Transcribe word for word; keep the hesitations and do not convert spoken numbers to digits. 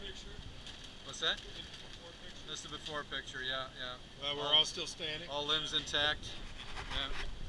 picture? What's that? Before picture? That's the before picture, yeah, yeah. Well, we're all, all still standing. All limbs intact. Yeah.